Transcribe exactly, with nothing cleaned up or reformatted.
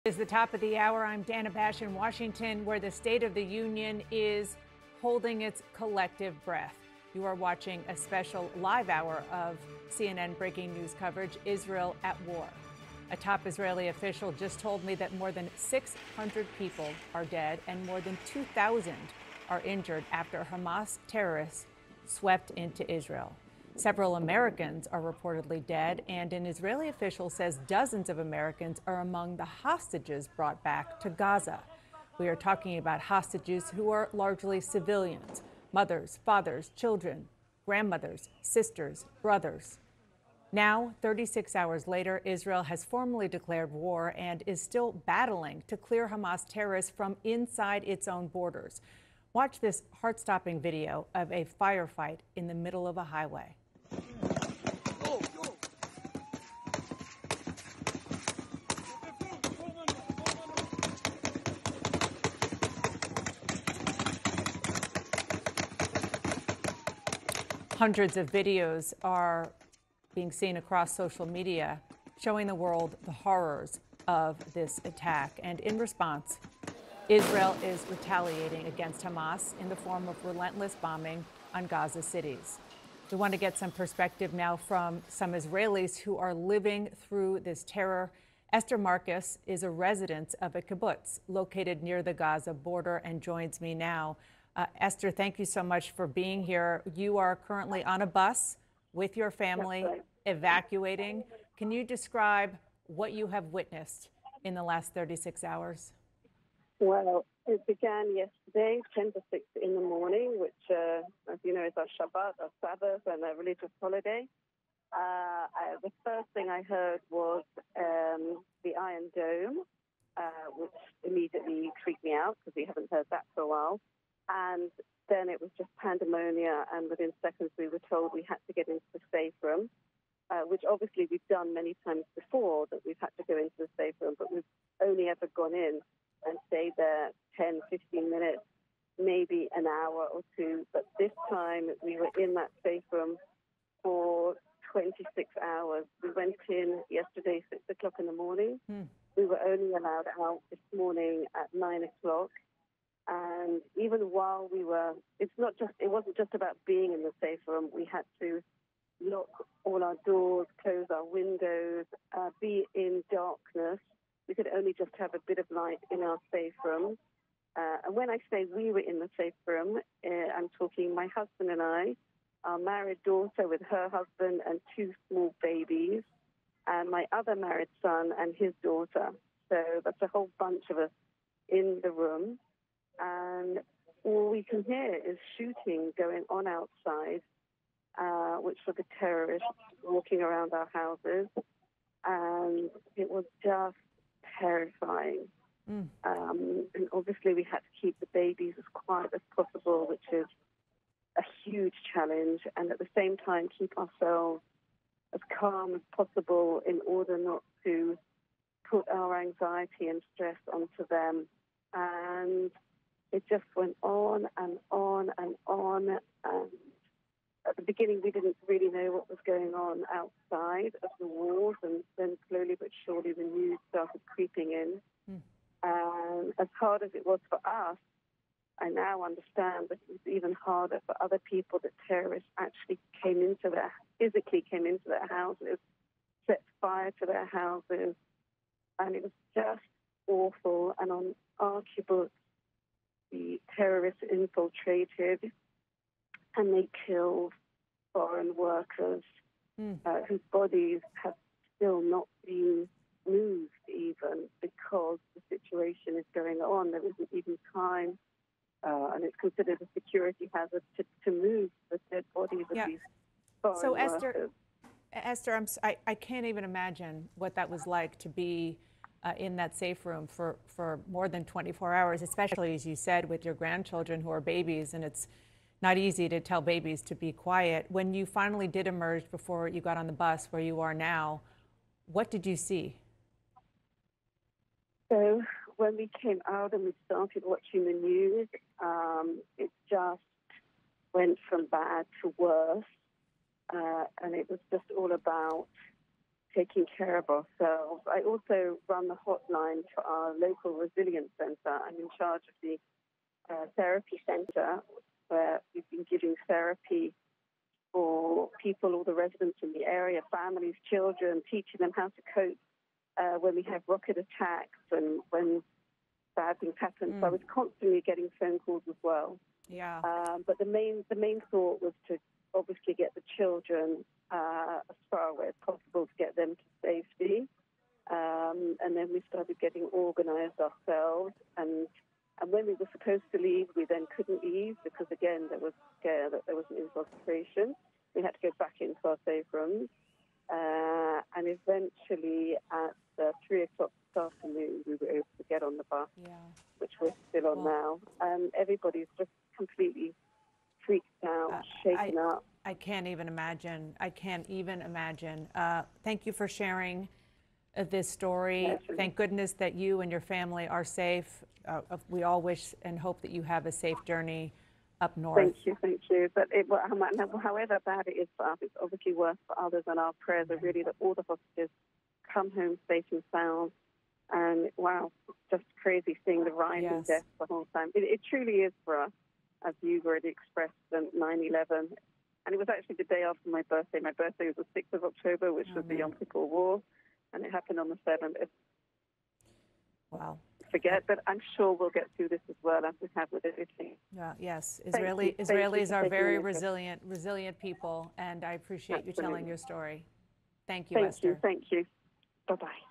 Is the top of the hour. I'm Dana Bash in Washington, where the State of the Union is holding its collective breath. You are watching a special live hour of C N N breaking news coverage, Israel at war. A top Israeli official just told me that more than six hundred people are dead and more than two thousand are injured after Hamas terrorists swept into Israel. Several Americans are reportedly dead, and an Israeli official says dozens of Americans are among the hostages brought back to Gaza. We are talking about hostages who are largely civilians: mothers, fathers, children, grandmothers, sisters, brothers. Now, thirty-six hours later, Israel has formally declared war and is still battling to clear Hamas terrorists from inside its own borders. Watch this heart-stopping video of a firefight in the middle of a highway. Hundreds of videos are being seen across social media showing the world the horrors of this attack. And in response, Israel is retaliating against Hamas in the form of relentless bombing on Gaza cities. We want to get some perspective now from some Israelis who are living through this terror. Esther Marcus is a resident of a kibbutz located near the Gaza border and joins me now. Uh, Esther, thank you so much for being here. You are currently on a bus with your family, evacuating. Can you describe what you have witnessed in the last thirty-six hours? Well, it began yesterday, ten to six in the morning, which, uh, as you know, is our Shabbat, our Sabbath, and a religious holiday. Uh, I, the first thing I heard was um, the Iron Dome, uh, which immediately freaked me out because we haven't heard that for a while. And then it was just pandemonia, and within seconds we were told we had to get into the safe room, uh, which obviously we've done many times before, that we've had to go into the safe room, but we've only ever gone in and stayed there ten, fifteen minutes, maybe an hour or two. But this time we were in that safe room for twenty-six hours. We went in yesterday, six o'clock in the morning. Hmm. We were only allowed out this morning at nine o'clock. And even while we were, it's not just, it wasn't just about being in the safe room. We had to lock all our doors, close our windows, uh, be in darkness. We could only just have a bit of light in our safe room. Uh, and when I say we were in the safe room, uh, I'm talking my husband and I, our married daughter with her husband and two small babies, and my other married son and his daughter. So that's a whole bunch of us in the room. And all we can hear is shooting going on outside, uh, which were the terrorists walking around our houses. And it was just terrifying. Mm. Um, and obviously we had to keep the babies as quiet as possible, which is a huge challenge. And at the same time, keep ourselves as calm as possible in order not to put our anxiety and stress onto them. And it just went on and on and on. And at the beginning, we didn't really know what was going on outside of the walls. And then slowly but surely, the news started creeping in. Mm. And as hard as it was for us, I now understand that it was even harder for other people, that terrorists actually came into their, physically came into their houses, set fire to their houses. And it was just awful. And on our kibbutz, the terrorists infiltrated and they killed foreign workers mm. uh, whose bodies have still not been moved even, because the situation is going on. There isn't even time, uh, and it's considered a security hazard to, to move the dead bodies of yeah. these foreign so workers. Esther, Esther, I'm, I, I can't even imagine what that was like to be Uh, in that safe room for, for more than twenty-four hours, especially, as you said, with your grandchildren who are babies, and it's not easy to tell babies to be quiet. When you finally did emerge before you got on the bus where you are now, what did you see? So when we came out and we started watching the news, um, it just went from bad to worse, uh, and it was just all about taking care of ourselves. I also run the hotline for our local resilience center. I'm in charge of the uh, therapy center, where we've been giving therapy for people, all the residents in the area, families, children, teaching them how to cope uh, when we have rocket attacks and when bad things happen. Mm. So I was constantly getting phone calls as well. Yeah. Um, but the main the main thought was to obviously get the children uh, as far away as possible to get them to safety. Um, and then we started getting organized ourselves. And and when we were supposed to leave, we then couldn't leave because, again, there was scare that there was an infiltration. We had to go back into our safe rooms. Uh, and eventually at uh, three o'clock this afternoon, we were able to get on the bus, yeah. which we're still on well, now. And everybody's just completely freaked out, uh, shaken I, up. I can't even imagine. I can't even imagine. Uh, thank you for sharing uh, this story. Naturally. Thank goodness that you and your family are safe. Uh, we all wish and hope that you have a safe journey up north. Thank you, thank you. But it, however bad it is for us, it's obviously worse for others, and our prayers are really that all the hostages come home safe and sound. And wow, it's just crazy seeing the rise yes. in deaths the whole time. It, it truly is for us, as you've already expressed, nine eleven. And it was actually the day after my birthday. My birthday was the sixth of October, which oh, was man. the Yom Kippur War, and it happened on the seventh. Wow. Forget, but I'm sure we'll get through this as well, as we have with everything. Yeah, yes, Israeli Israelis are very resilient, resilient people, and I appreciate Absolutely. you telling your story. Thank you, Thank Esther. you, thank you. Bye bye.